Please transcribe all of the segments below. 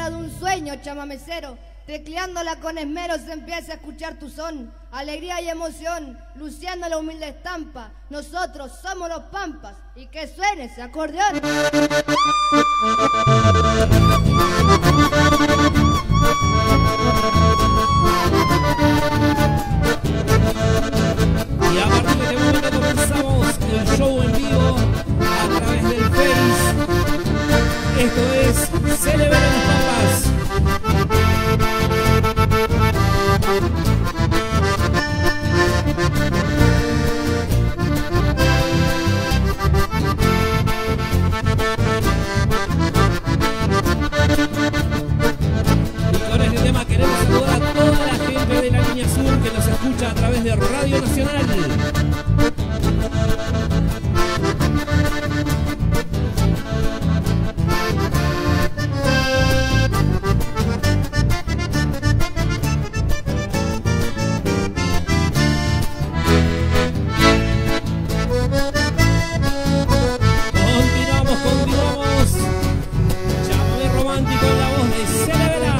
de un sueño, chamamecero. Tecleándola con esmero se empieza a escuchar tu son. Alegría y emoción, luciendo la humilde estampa. Nosotros somos los Pampas y que suene ese acordeón. Y a partir de este momento comenzamos el show en vivo a través del Face. Esto es Celebrar los Pampas. Y con este tema queremos saludar a toda la gente de la línea sur que nos escucha a través de Radio Nacional. Continuamos. Llámame romántico en la voz de Celebra.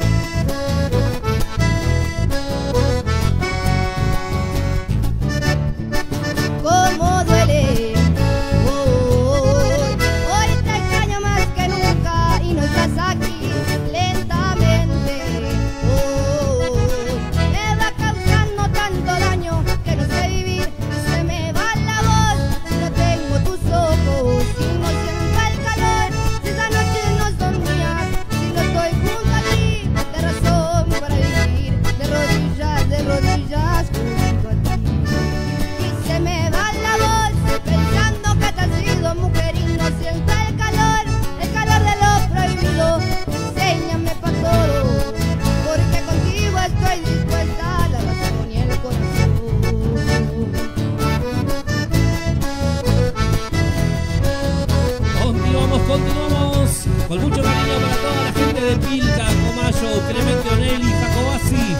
Cómo duele, hoy te extraño más que nunca y no estás aquí. Lentamente, me va causando tanto daño que no sé vivir. Se me va la voz, no tengo tus ojos y no siento el calor. Si esa noche no son mías, si no estoy junto a ti, de razón para vivir, de rodillas junto a ti. Y se me va la voz pensando que te has ido, mujer, y no siento el calor de lo prohibido. Enséñame pa' todo, porque contigo estoy dispuesta a la razón y el corazón. Continuamos con mucho cariño para toda la gente de Pilca, Comayo, Clemente Onelli, Jacobasi.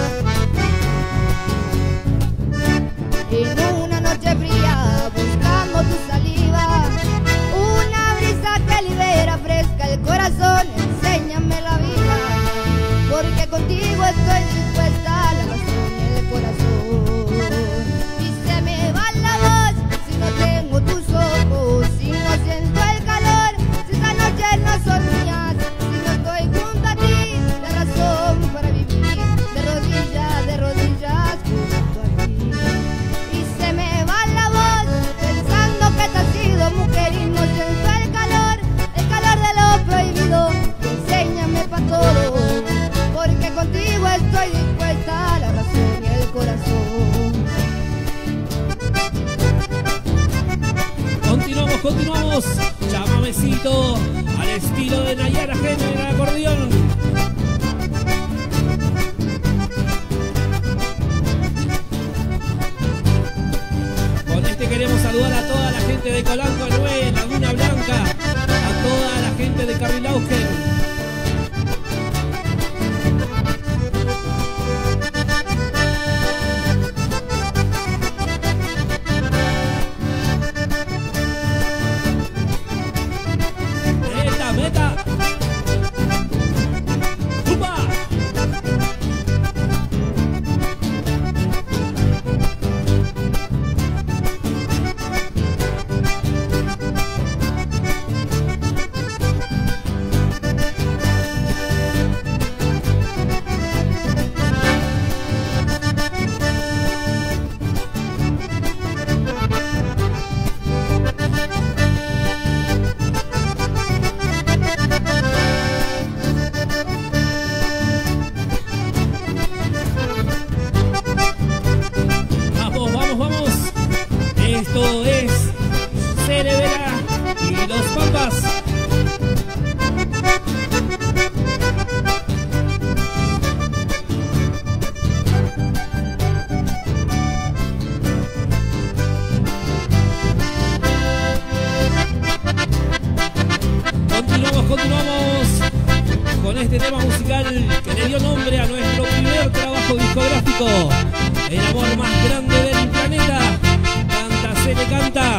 En una noche fría buscamos tu saliva, una brisa que libera fresca el corazón. Enséñame la vida, porque contigo estoy dispuesta a la razón y el corazón. Y se me va la voz si no tengo tus ojos, si no siento el calor, si esta noche no son mías, si no estoy junto a ti, la razón para vivir, de rodillas junto a ti. Y se me va la voz pensando que te has ido, mujer, y no siento el calor de lo prohibido. Enséñame pa' todo, porque contigo estoy dispuesta a la razón y el corazón. Continuamos. Chamamecito al estilo de Nayara Gene en el acordeón. Con este queremos saludar a toda la gente de Colanco Nueve, Laguna Blanca, a toda la gente de Carrilaugen. Meta. ¡Upa! Esto es Celebra y los Pampas. Continuamos con este tema musical que le dio nombre a nuestro primer trabajo discográfico, el amor más grande del planeta. Canta, se le canta.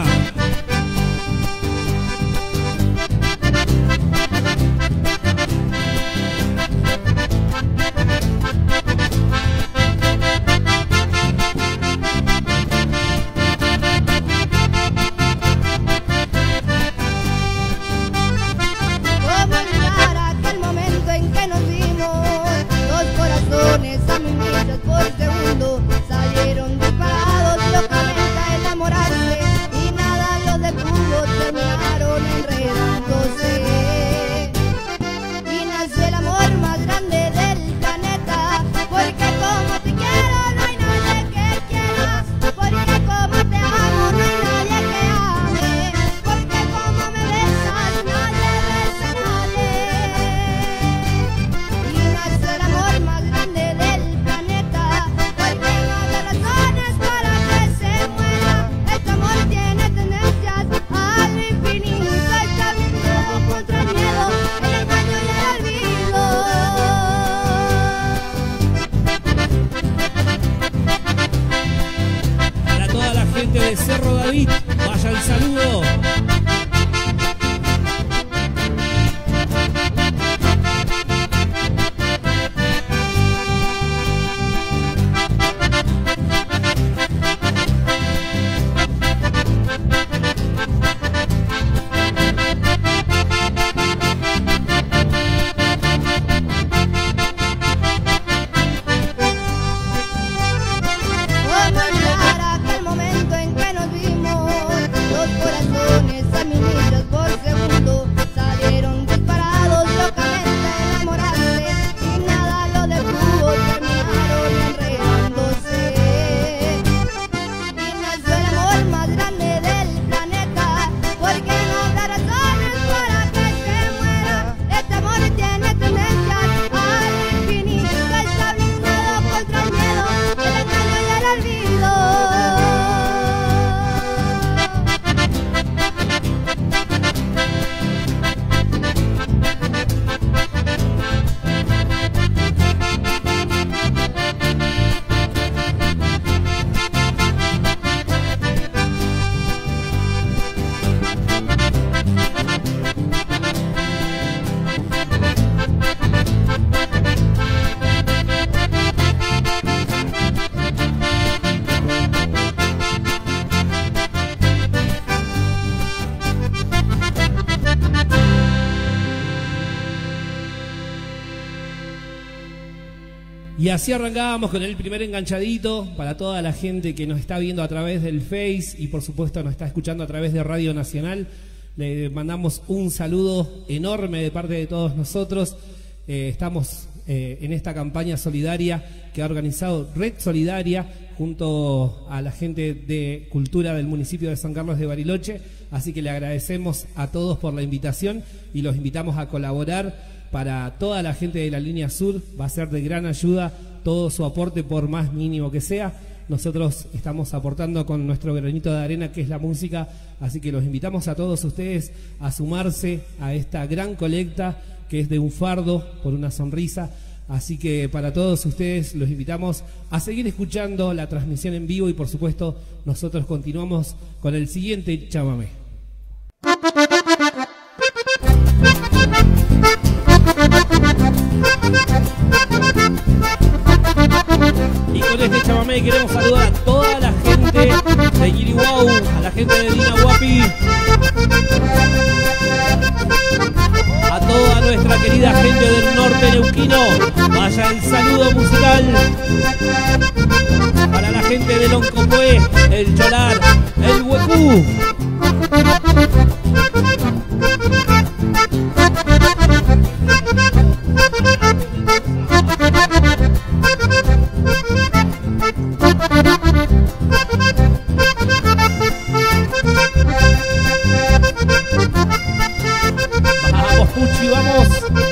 Y así arrancábamos con el primer enganchadito para toda la gente que nos está viendo a través del Face y por supuesto nos está escuchando a través de Radio Nacional. Le mandamos un saludo enorme de parte de todos nosotros. Estamos en esta campaña solidaria que ha organizado Red Solidaria junto a la gente de Cultura del municipio de San Carlos de Bariloche. Así que le agradecemos a todos por la invitación y los invitamos a colaborar. Para toda la gente de la línea sur va a ser de gran ayuda todo su aporte, por más mínimo que sea. Nosotros estamos aportando con nuestro granito de arena, que es la música, así que los invitamos a todos ustedes a sumarse a esta gran colecta que es de un fardo por una sonrisa. Así que para todos ustedes los invitamos a seguir escuchando la transmisión en vivo y por supuesto nosotros continuamos con el siguiente chamamé. Y con este chamamé queremos saludar a toda la gente de Yiriwau, a la gente de Dinahuapi, a toda nuestra querida gente del norte neuquino. Vaya el saludo musical para la gente de Loncopué, el Cholar, el Huecú. Vamos, Puchi, vamos.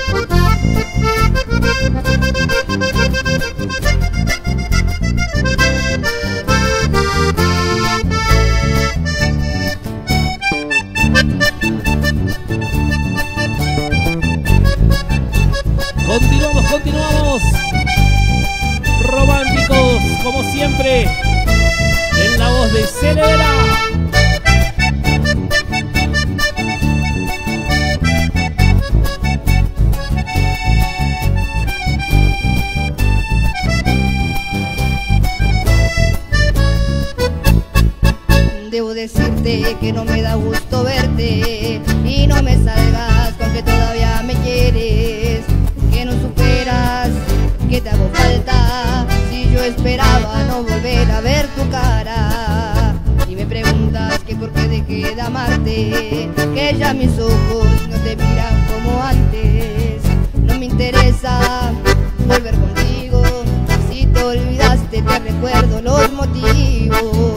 Continuamos. Románticos, como siempre, en la voz de Celebra. Debo decirte que no me da gusto verte y no me salgas con que todavía me quieres, que no superas, que te hago falta, si yo esperaba no volver a ver tu cara. Y me preguntas que por qué dejé de amarte, que ya mis ojos no te miran como antes. No me interesa volver contigo, si te olvidaste te recuerdo los motivos.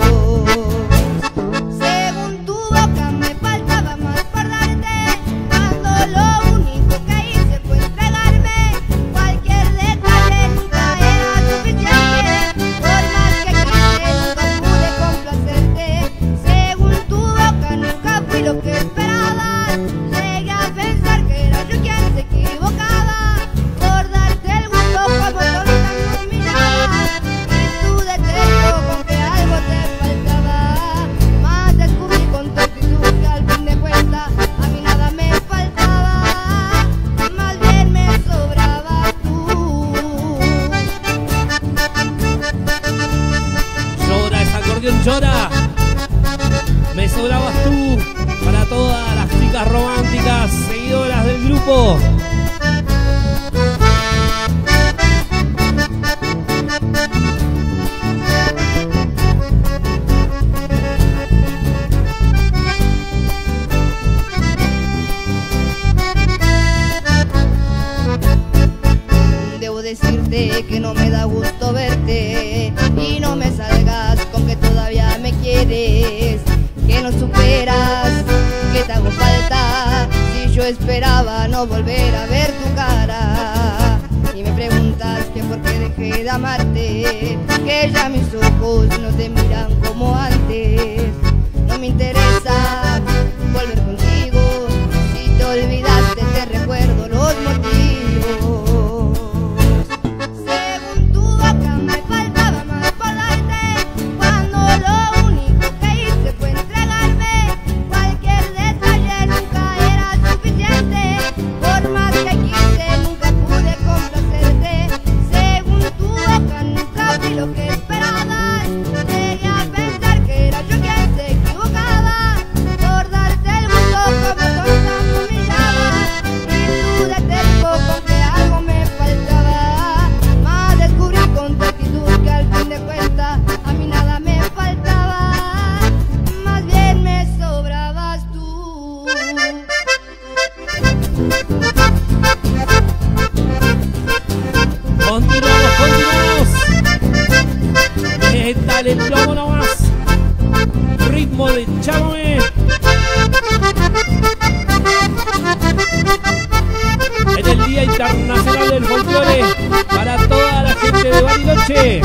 Llora, me sobrabas tú, para todas las chicas románticas seguidoras del grupo. Debo decirte que no me da gusto verte y no me salgas con que todavía me quieres, que no superas, que te hago falta, si yo esperaba no volver a ver tu cara. Y me preguntas que por qué dejé de amarte, que ya mis ojos no te miran como antes. No me interesa volver contigo, si te olvidaste te recuerdo los motivos. Lo que esperabas, llegué a pensar que era yo quien se equivocaba. Continuamos, continuamos. Dale el plomo nomás. Ritmo de Chámame. En el Día Internacional del Folclore para toda la gente de Bariloche.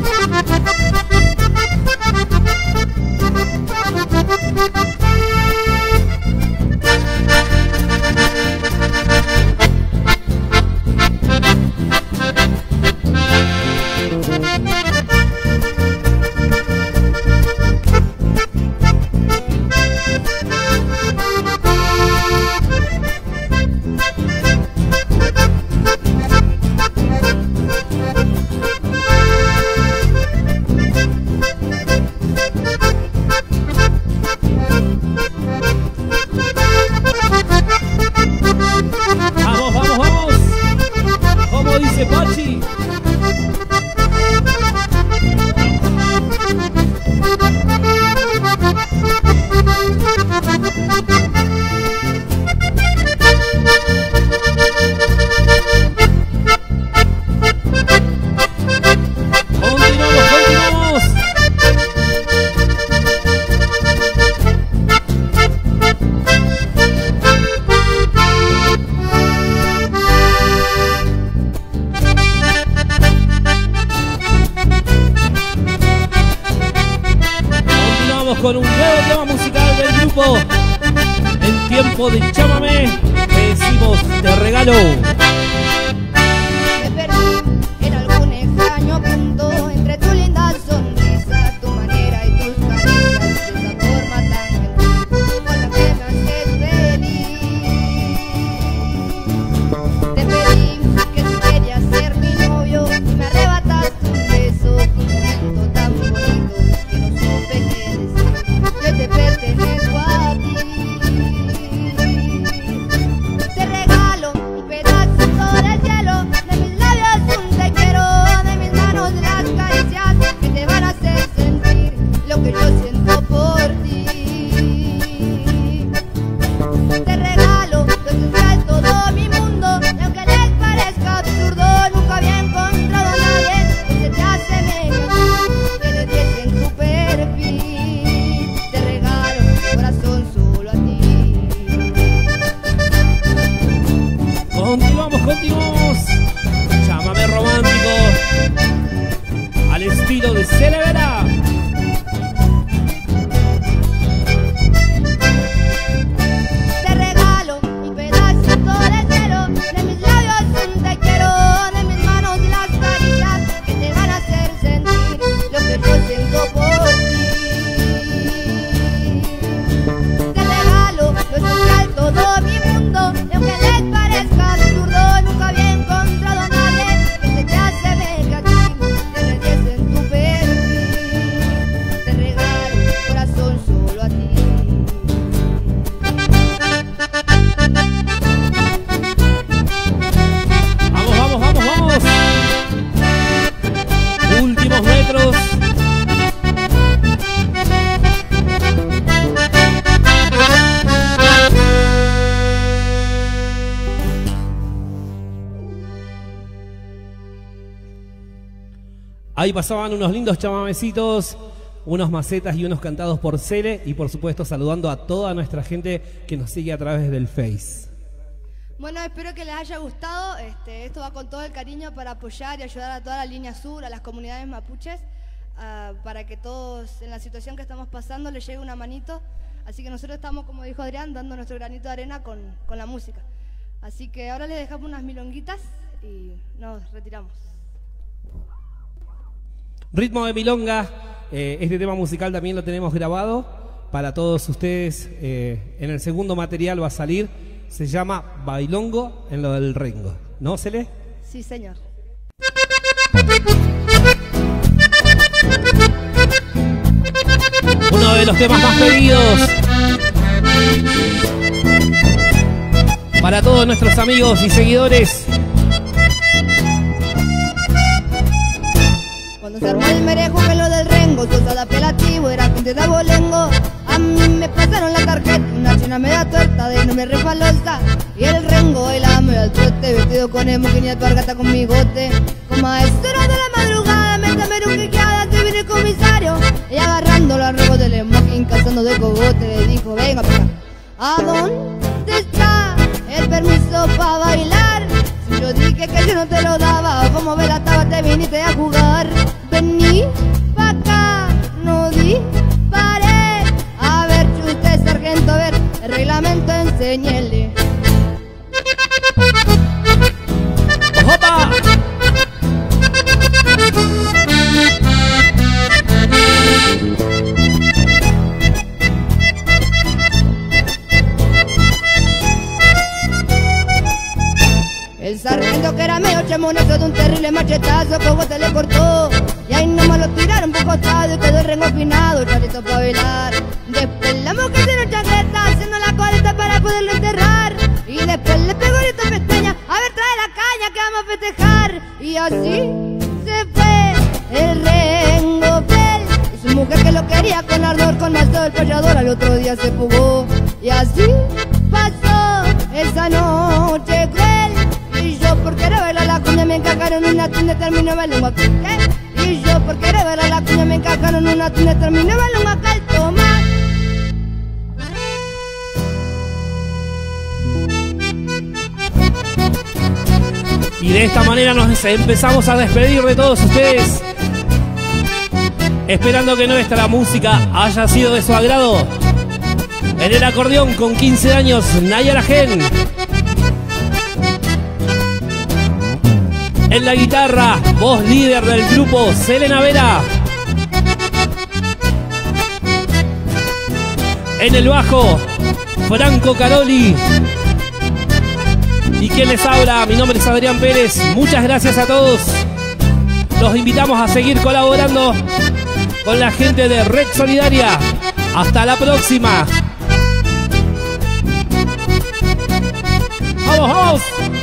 Con un nuevo tema musical del grupo. En tiempo de Chámame, te decimos te regalo. Me perdí en algún extraño punto entre tu linda sonrisa, tu manera y tus caricias, de esa forma tan gentil con la que me haces feliz. Te pedí que tú querías ser mi novio y me arrebataste un beso, un momento tan bonito que no supe qué decir. Yo te pertenezco a ti. Te regalo un pedacito del cielo, de mis labios un te quiero, de mis manos las caricias que te van a hacer sentir lo que yo siento por ti. Te regalo lo esencial, todo mi mundo, y aunque les parezca absurdo, nunca había encontrado a nadie que se te asemeje a ti, que le des en tu perfil. Te regalo mi corazón solo a ti. Continuamos, continuamos. Chámame romántico. Al estilo de Celevera. Te regalo un pedacito del cielo, de mis labios un te quiero, de mis manos las caricias que te van a hacer sentir lo que yo siento por ti. Te regalo lo esencial, todo mi mundo, y aunque les parezca absurdo, nunca había encontrado a nadie que se te asemeje a ti, que le des en tu perfil. Te regalo mi corazón solo a ti. Vamos, vamos, vamos, vamos. Últimos metros. Ahí pasaban unos lindos chamamecitos, unos macetas y unos cantados por Cele, y por supuesto saludando a toda nuestra gente que nos sigue a través del Face. Bueno, espero que les haya gustado. Esto va con todo el cariño para apoyar y ayudar a toda la línea sur, a las comunidades mapuches, para que todos en la situación que estamos pasando les llegue una manito. Así que nosotros estamos, como dijo Adrián, dando nuestro granito de arena con la música. Así que ahora les dejamos unas milonguitas y nos retiramos. Ritmo de milonga. Este tema musical también lo tenemos grabado para todos ustedes. En el segundo material va a salir. Se llama Bailongo en lo del Rengo. ¿No, Cele? Sí, señor. Uno de los temas más pedidos para todos nuestros amigos y seguidores. Cuando se armó el merejo que lo del Rengo, sos al apelativo, era gente de abolengo. A mí me pasaron la tarjeta, una china media tuerta de nombre refalosa, y el rengo bailando al trote, vestido con emoquín y alpargata con bigote. Como a esta hora de la madrugada me tomaron quiqueada que viene el comisario, y agarrando los arregos del emoquín, cazando de cogote, le dijo: venga para acá. ¿A dónde está el permiso para bailar? Si yo dije que yo no te lo daba, como ve la taba te viniste a jugar. Vení pa' acá, no disparé. A ver, usted sargento, a ver, el reglamento enséñele. ¡Opa! El sargento, que era medio chemoneso, de un terrible machetazo cogote le cortó, y ahí nomás lo tiraron por costado y quedó el rengo afinado, chalito pa' bailar. Después la mujer se lo chancleta, haciendo la coleta para poderlo enterrar, y después le pegó grito pestaña: a ver, trae la caña que vamos a festejar. Y así se fue el rengo fiel, y su mujer, que lo quería con ardor, con mazo del payador, al otro día se fugó. Y así pasó esa noche cruel, y yo por querer bailar la cuña me encajaron en una tienda, terminé bailando acá. Y yo por querer bailar la cuña me encajaron en una tienda, terminé bailando acá. El tomar. Y de esta manera nos empezamos a despedir de todos ustedes, esperando que nuestra música haya sido de su agrado. En el acordeón, con 15 años, Nayara Gen. En la guitarra, voz líder del grupo, Selena Vera. En el bajo, Franco Caroli. ¿Y quién les habla? Mi nombre es Adrián Pérez. Muchas gracias a todos. Los invitamos a seguir colaborando con la gente de Red Solidaria. Hasta la próxima. ¡Vamos, vamos!